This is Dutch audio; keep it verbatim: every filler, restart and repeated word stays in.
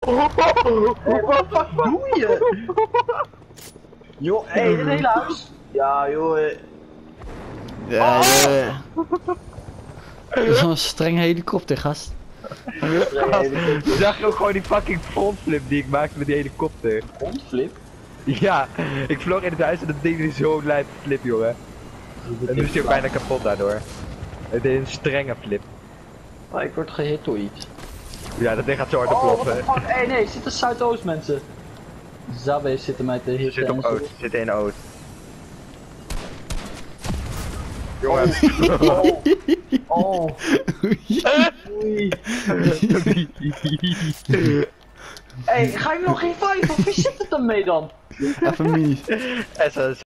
Hey, wat de fuck doe je? Joh, hé, hey, dit hele huis. Ja, joh. eh. Ja, ja. Dat is wel een strenge helikopter, gast. Zag je ook gewoon die fucking frontflip die ik maakte met die helikopter? Frontflip? Ja, ik vloog in het huis en dat ding is zo lijp flip, jongen. En nu is hij ook bijna kapot daardoor. Het is een strenge flip. Oh, ik word gehit door iets. Ja, dat ding gaat zo hard Oh, wat oploffen. de fuck? Hé, nee, zitten Zuidoost mensen. Zabe zitten mij te hitten. Zit op en zo. Oost, zit in Oost. Jongen. Oh. Oh. Oei. Hé, hey, ga je nog reviven of wie zit het ermee dan? Even mini. S S.